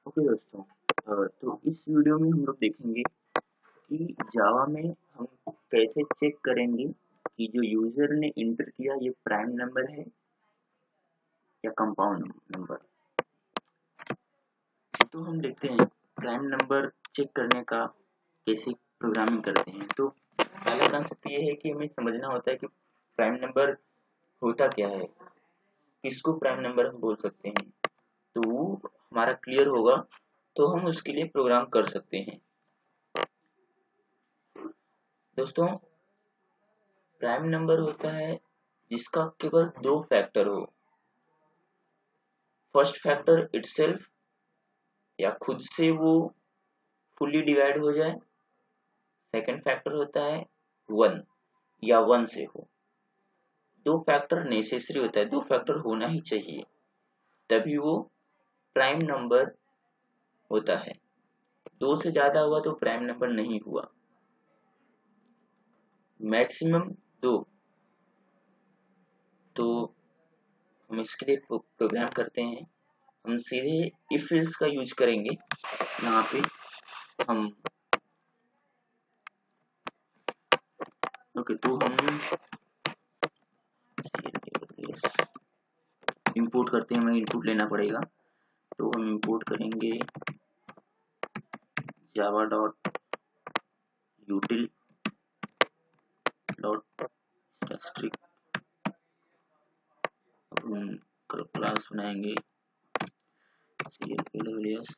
Okay दोस्तों, तो इस वीडियो में हम लोग देखेंगे कि जावा में हम कैसे चेक करेंगे कि जो यूजर ने इंटर किया ये प्राइम नंबर है या कंपाउंड नंबर। तो हम देखते हैं प्राइम नंबर चेक करने का कैसे प्रोग्रामिंग करते हैं। तो पहला कंसेप्ट ये है कि हमें समझना होता है कि प्राइम नंबर होता क्या है, किसको प्राइम नंबर हम बोल सकते हैं। तो वो हमारा क्लियर होगा तो हम उसके लिए प्रोग्राम कर सकते हैं। दोस्तों, प्राइम नंबर होता है जिसका केवल दो फैक्टर हो। फर्स्ट फैक्टर इटसेल्फ या खुद से वो फुली डिवाइड हो जाए। सेकंड फैक्टर होता है वन या वन से हो। दो फैक्टर नेसेसरी होता है, दो फैक्टर होना ही चाहिए, तभी वो प्राइम नंबर होता है। दो से ज्यादा हुआ तो प्राइम नंबर नहीं हुआ। मैक्सिमम दो। तो हम इसके लिए प्रोग्राम करते हैं। हम सीधे इफ एल्स का यूज करेंगे। यहाँ पे हम ओके, तो हम इंपोर्ट करते हैं, हमें इनपुट लेना पड़ेगा। तो हम इंपोर्ट करेंगे Java dot util dot static. Class बनाएंगे CLKWS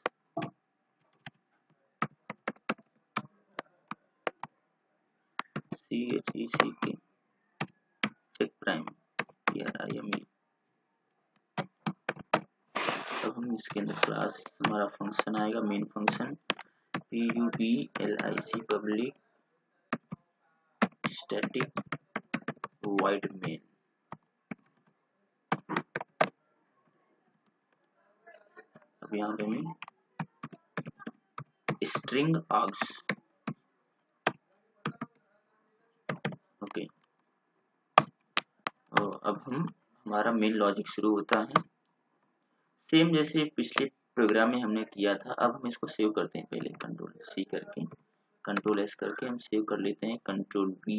CHECK check prime PRIME। अब हम इसके अंदर क्लास हमारा फंक्शन आएगा, main function PUBLIC public static void main। अब यहाँ पे मैं स्ट्रिंग आर्ग्स ओके। और अब हमारा मेन लॉजिक शुरू होता है सेम जैसे पिछले प्रोग्राम में हमने किया था। अब हम इसको सेव करते हैं, पहले कंट्रोल C करके कंट्रोल S करके हम सेव कर लेते हैं। Control V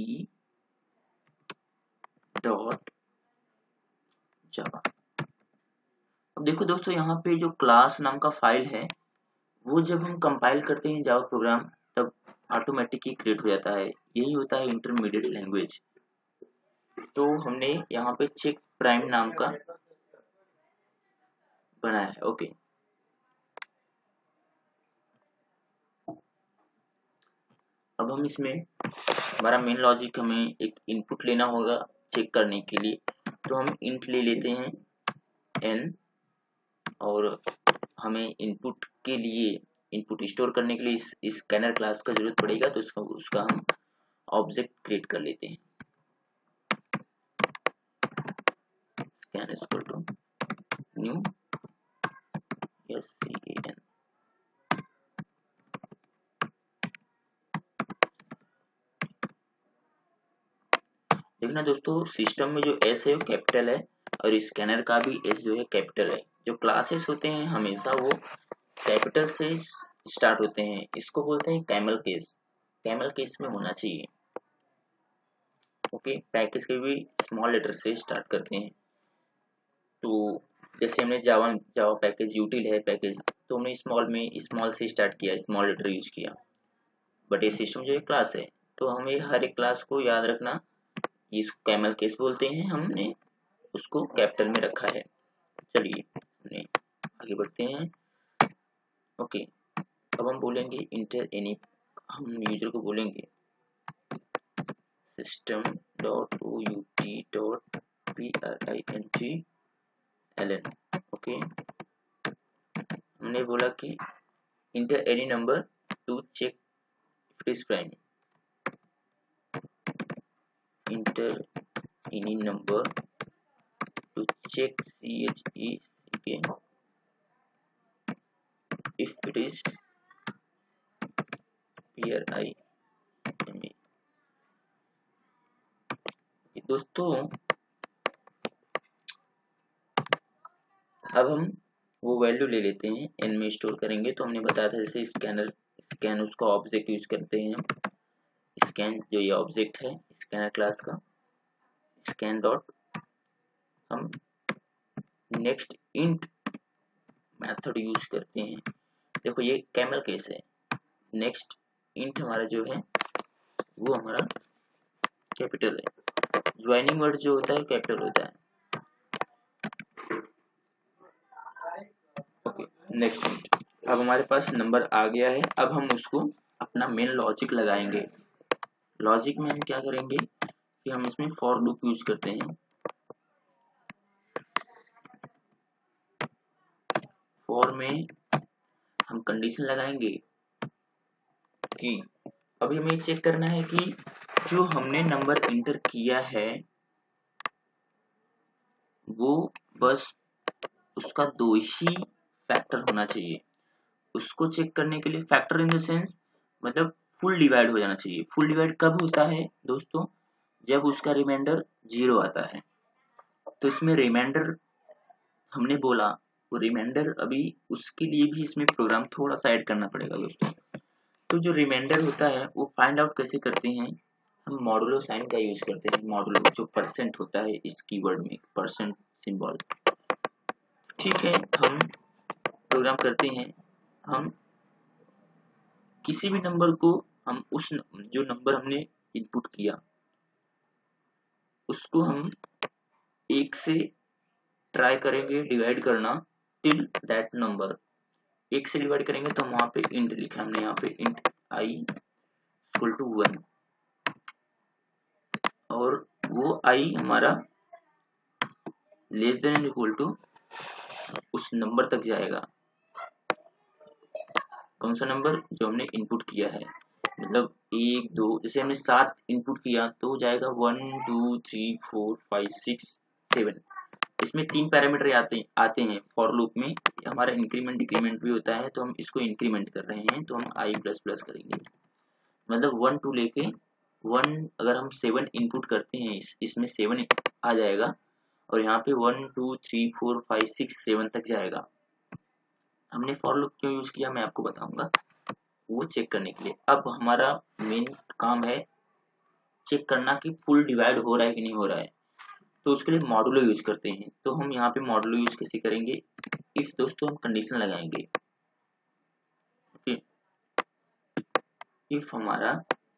dot Java. अब देखो दोस्तों, यहाँ पे जो क्लास नाम का फाइल है वो जब हम कंपाइल करते हैं जावा प्रोग्राम तब ऑटोमेटिक ही क्रिएट हो जाता है। यही होता है इंटरमीडिएट लैंग्वेज। तो हमने यहाँ पे चेक प्राइम नाम का बनाया है। ओके, अब हम इसमें हमारा मेन लॉजिक, हमें एक इनपुट लेना होगा चेक करने के लिए। तो हम इंट ले लेते हैं n, और हमें इनपुट के लिए, इनपुट स्टोर करने के लिए इस स्कैनर क्लास का जरूरत पड़ेगा। तो उसका हम ऑब्जेक्ट क्रिएट कर लेते हैं। Scan equal to new SCAN। देखना दोस्तों, सिस्टम में जो S है वो कैपिटल है और स्कैनर का भी S जो है कैपिटल है। जो क्लासेस होते हैं हमेशा वो कैपिटल से स्टार्ट होते हैं। इसको बोलते हैं कैमल केस। कैमल केस में होना चाहिए। ओके, पैकेज के भी स्मॉल लेटर से स्टार्ट करते हैं। तो जैसे हमने जावा पैकेज यूटिल है पैकेज, तो हमने स्मॉल से स्टार्ट किया, स्मॉल लेटर यूज किया। बट ये सिस्टम जो है क्लास है, तो हमें हर एक क्लास को याद रखना। इसको कैमल केस बोलते हैं, हमने उसको कैपिटल में रखा है। चलिए हमने आगे बढ़ते हैं। ओके, अब हम बोलेंगे इंटर एनी। हम यूजर को बोलेंगे system dot out dot println। Okay, हमने बोला कि enter any number to check if it is prime. Enter any number to check CHECK if it is PRIME। दोस्तों, अब हम वो वैल्यू ले लेते हैं, एन में स्टोर करेंगे। तो हमने बताया था जैसे स्कैन उसका ऑब्जेक्ट यूज करते हैं। स्कैन जो ये ऑब्जेक्ट है स्कैनर क्लास का, स्कैन डॉट हम नेक्स्ट इंट मेथड यूज करते हैं। देखो ये कैमल केस है, नेक्स्ट इंट हमारा जो है वो हमारा कैपिटल है, ज्वाइनिंग वर्ड जो होता है कैपिटल होता है। Okay, next int. अब हमारे पास नंबर आ गया है। अब हम उसको अपना मेन लॉजिक लगाएंगे। लॉजिक में हम क्या करेंगे कि हम इसमें फॉर लूप यूज करते हैं। फॉर में हम कंडीशन लगाएंगे कि अभी हमें चेक करना है कि जो हमने नंबर इंटर किया है वो बस उसका 2 ही फैक्टर होना चाहिए। उसको चेक करने के लिए फैक्टर इन द सेंस मतलब फुल डिवाइड हो जाना चाहिए। फुल डिवाइड कब होता है दोस्तों? जब उसका रिमाइंडर 0 आता है। तो इसमें रिमाइंडर हमने बोला, वो रिमाइंडर अभी उसके लिए भी इसमें प्रोग्राम थोड़ा सा ऐड करना पड़ेगा दोस्तों। तो जो रिमाइंडर होता है वो फाइंड आउट कैसे करते हैं? हम मॉडुलो साइन का यूज करते हैं। मॉडुलो जो परसेंट होता है इस कीवर्ड में, परसेंट सिंबल। ठीक है, हम प्रोग्राम करते हैं। हम किसी भी नंबर को हम उस जो नंबर हमने इनपुट किया उसको हम 1 से ट्राई करेंगे डिवाइड करना टिल दैट नंबर। 1 से डिवाइड करेंगे तो हम वहां पे इंट लिखा हमने, यहाँ पे इंट आई इक्वल टू 1 और वो आई हमारा लेस देन इक्वल टू उस नंबर तक जाएगा। कौन सा नंबर? जो हमने इनपुट किया है। मतलब 1 2 जैसे हमने 7 इनपुट किया तो जाएगा 1 2 3 4 5 6 7। इसमें 3 पैरामीटर आते हैं फॉर लूप में। हमारा इंक्रीमेंट डिक्रीमेंट भी होता है तो हम इसको इंक्रीमेंट कर रहे हैं तो हम आई प्लस प्लस करेंगे। मतलब 1 2 लेके 1 अगर हम 7 इनपुट करते हैं इसमें 7 आ जाएगा और यहाँ पे 1 2 3 4 5 6 7 तक जाएगा। हमने फॉर लूप क्यों यूज किया मैं आपको बताऊंगा, वो चेक करने के लिए। अब हमारा मेन काम है चेक करना कि फुल डिवाइड हो रहा है कि नहीं हो रहा है। तो उसके लिए मॉडुलो यूज करते हैं। तो हम यहाँ पे मॉडुलो यूज कैसे करेंगे? इफ दोस्तों हम कंडीशन लगाएंगे। ओके, इफ हमारा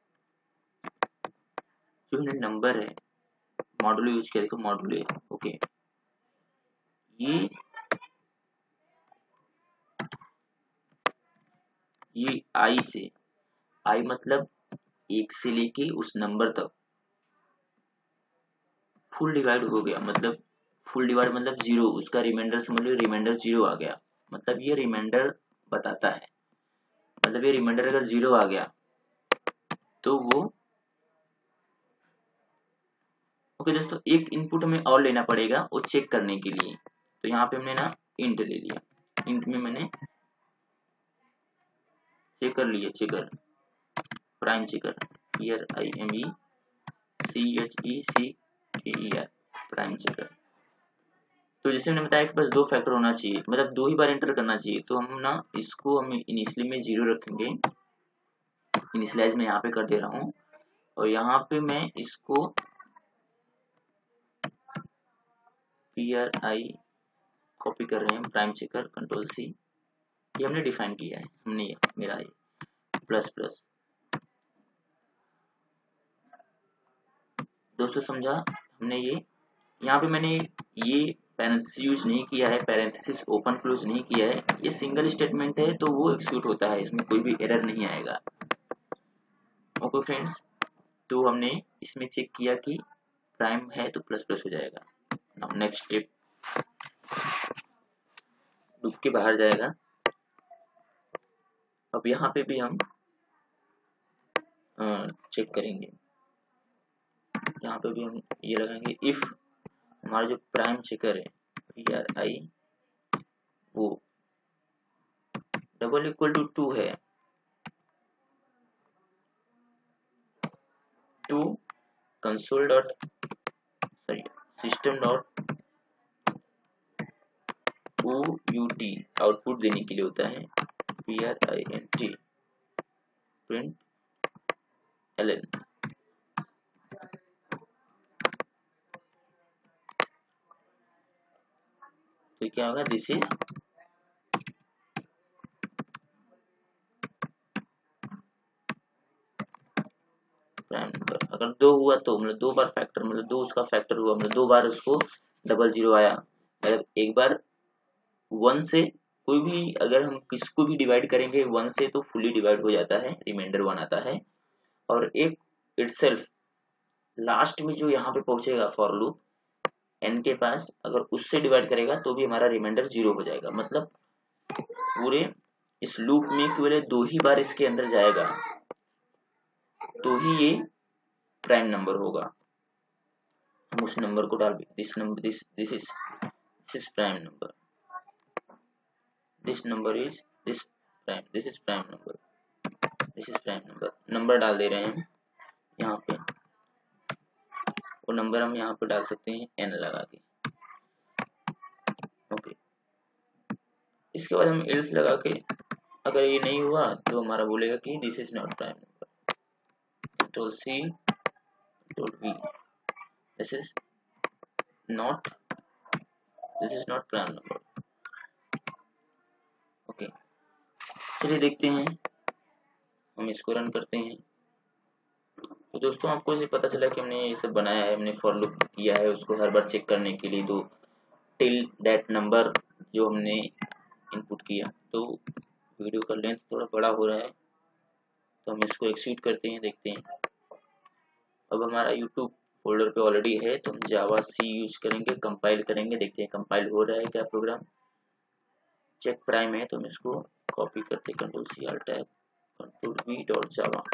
जो नंबर है मॉडुलो यूज किया, देखो मॉडुलो। ओके, ये आई से, आई मतलब 1 से लेके उस नंबर तक फुल डिवाइड हो गया। मतलब फुल डिवाइड मतलब 0, उसका रिमाइंडर समझ लो, रिमाइंडर 0 आ गया। मतलब ये रिमाइंडर बताता है, मतलब ये रिमाइंडर अगर 0 आ गया तो वो ओके दोस्तों, एक इनपुट हमें और लेना पड़ेगा वो चेक करने के लिए। तो यहाँ पे हमने ना इंट ले लिया। इंट में मैंने चेकर लिया, checker prime checker, here IMECHECKER prime checker. तो जैसे मैंने बताया कि बस 2 फैक्टर होना चाहिए, मतलब 2 ही बार एंटर करना चाहिए। तो हम ना इसको हम इनिशियली में 0 रखेंगे। इनिशियलाइज में यहाँ पे कर दे रहा हूँ और यहाँ पे मैं इसको PRI कॉपी कर रहे हैं, प्राइम चेकर कंट्रोल C। ये हमने डिफाइन किया है, हमने ये मेरा ये प्लस प्लस। दोस्तों समझा हमने ये? यहाँ पे मैंने ये पैरेंथेसिस यूज नहीं किया है, पैरेंथेसिस ओपन क्लोज नहीं किया है। ये सिंगल स्टेटमेंट है तो वो एक्सिक्यूट होता है, इसमें कोई भी एरर नहीं आएगा। ओके फ्रेंड्स, तो हमने इसमें चेक किया कि प्राइम है तो प्लस प्लस हो जाएगा। नाउ नेक्स्ट स्टेप, लूप के बाहर जाएगा। अब यहाँ पे भी हम चेक करेंगे। यहाँ पे भी हम ये लगाएंगे, इफ हमारा जो प्राइम चेकर है PRI वो डबल इक्वल टू 2 है तो console dot sorry system dot out output देने के लिए होता है print प्रिंट ln। तो क्या होगा, दिस इज प्राइम नंबर। अगर दो हुआ तो मतलब दो बार फैक्टर, मतलब दो उसका फैक्टर हुआ, मतलब दो बार उसको डबल जीरो आया, मतलब एक बार वन से कोई भी अगर हम किसको भी डिवाइड करेंगे वन से तो फुली डिवाइड हो जाता है, रिमाइंडर वन आता है। और एक इटसेल्फ लास्ट में जो यहाँ पे पहुंचेगा फॉर लूप एन के पास, अगर उससे डिवाइड करेगा तो भी हमारा रिमाइंडर जीरो हो जाएगा। मतलब पूरे इस लूप में केवल दो ही बार इसके अंदर जाएगा तो ही ये प्राइम नंबर होगा। हम उस नंबर को डाल, this number this is prime number, this number is this prime, this is prime number, this is prime number. Number डाल दे रहे हैं यहाँ पे, वो नंबर हम यहाँ पे डाल सकते हैं n लगा के। ओके, इसके बाद हम एल्स लगा के, अगर ये नहीं हुआ तो हमारा बोलेगा कि this is not prime number. Control C control V, this is not prime number. Okay, चलिए देखते हैं, हम इसको रन करते हैं। तो दोस्तों आपको ये पता चला कि हमने ये सब बनाया है, हमने फॉर लूप किया है उसको हर बार चेक करने के लिए, तो टिल दैट नंबर जो हमने इनपुट किया। तो वीडियो का लेंथ थोड़ा बड़ा हो रहा है तो हम इसको एक्सीड करते हैं, देखते हैं। अब हमारा यूट्यूब फोल्डर पे ऑलरेडी है तो हम जावा सी यूज करेंगे, कंपाइल करेंगे, देखते हैं कंपाइल हो रहा है क्या प्रोग्राम। चेक प्राइम है तो हम इसको कॉपी करते, control C alt tab control V dot Java.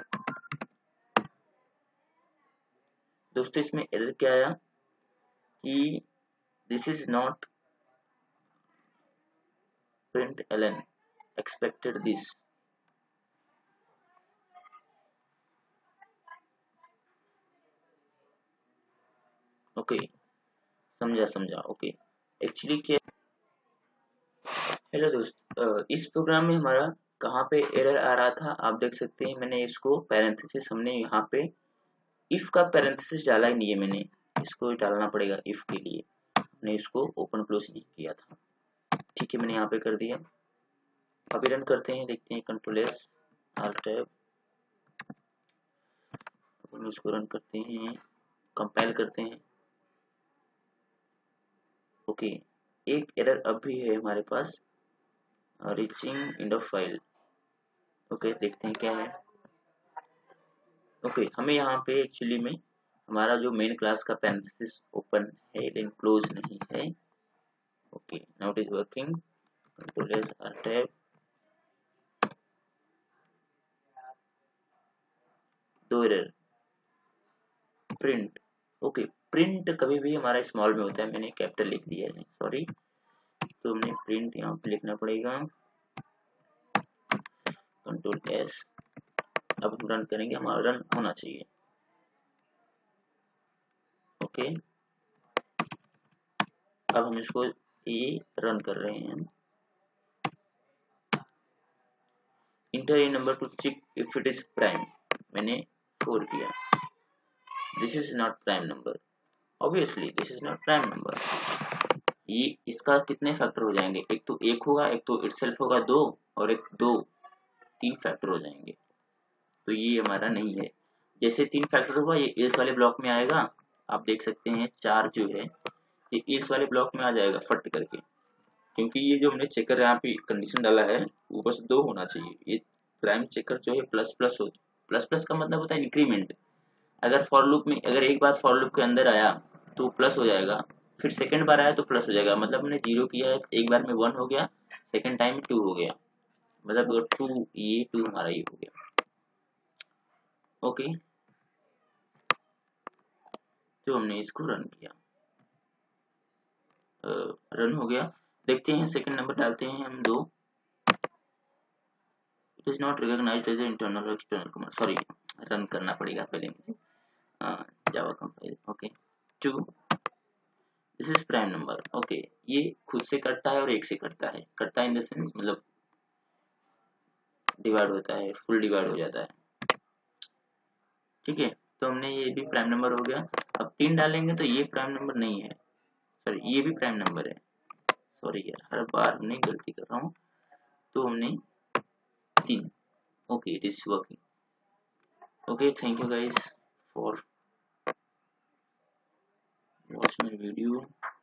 दोस्तों इसमें एरर क्या आया कि this is not print ln expected this. Okay, समझा। ओके, एक्चुअली क्या, हेलो दोस्त, इस प्रोग्राम में हमारा कहाँ पे एरर आ रहा था आप देख सकते हैं। मैंने इसको पैरेंथेसिस, हमने यहाँ पे इफ का पैरेंथेसिस डाला ही नहीं है, मैंने इसको डालना पड़ेगा इफ के लिए, मैंने इसको ओपन क्लोज नहीं किया था। ठीक है, मैंने यहाँ पे कर दिया। अभी रन करते हैं, देखते हैं, कंट्रोल एस आल्ट टैब, हम इसको रन करते हैं, कंपाइल करते हैं। ओके, एक एरर अब भी है हमारे पास, reaching end of file. Okay, देखते हैं क्या है। ओके, हमें यहाँ पे एक्चुअली में हमारा जो मेन क्लास का पैरेंथेसिस ओपन है लेकिन क्लोज नहीं है। Okay, now it is working, control S alt tab, दो एरर, प्रिंट। ओके, प्रिंट कभी भी हमारा स्मॉल में होता है, मैंने कैपिटल लिख दिया है, सॉरी। तो हमने प्रिंट यहाँ पे लिखना पड़ेगा, कंट्रोल एस। अब हम रन करेंगे, हमारा रन होना चाहिए। ओके, अब हम इसको ये रन कर रहे हैं। Enter a number to check if it is prime, मैंने 4 किया, this is not prime number, obviously this is not prime number. ये इसका कितने फैक्टर हो जाएंगे, एक तो एक होगा, एक तो इटसेल्फ होगा दो, और एक दो, तीन फैक्टर हो जाएंगे। तो ये हमारा नहीं है। जैसे तीन फैक्टर हुआ ये एल्स वाले ब्लॉक में आएगा, आप देख सकते हैं चार जो है ये एल्स वाले ब्लॉक में आ जाएगा फट करके, क्योंकि ये जो हमने चेकर यहाँ पे कंडीशन डाला है वो बस दो होना चाहिए। ये प्राइम चेकर जो है प्लस प्लस हो, प्लस प्लस का मतलब होता है इंक्रीमेंट। अगर फॉर लूप में अगर एक बार फॉर लूप के अंदर आया तो प्लस हो जाएगा, फिर सेकंड बार आया तो प्लस हो जाएगा। मतलब हमने जीरो किया है, एक बार में वन हो गया, सेकंड टाइम में टू हो गया, मतलब टू, ये टू हमारा ये हो गया। ओके, तो हमने इसको रन किया, रन हो गया। देखते हैं सेकंड नंबर डालते हैं हम दो, it is not recognised as internal external command, sorry run करना पड़ेगा पहले मुझे, Java compile. Okay, two, this is prime number. Okay, ये खुद से कटता है और एक से कटता है इन द सेंस मतलब डिवाइड होता है, फुल डिवाइड हो जाता है। ठीक है, तो हमने ये भी प्राइम नंबर हो गया। अब 3 डालेंगे तो ये प्राइम नंबर नहीं है, सॉरी ये भी प्राइम नंबर है। सॉरी यार, हर बार मैं गलती कर रहा हूँ। तो हमने 3। Okay, it is working. Okay, thank you guys for watch my video।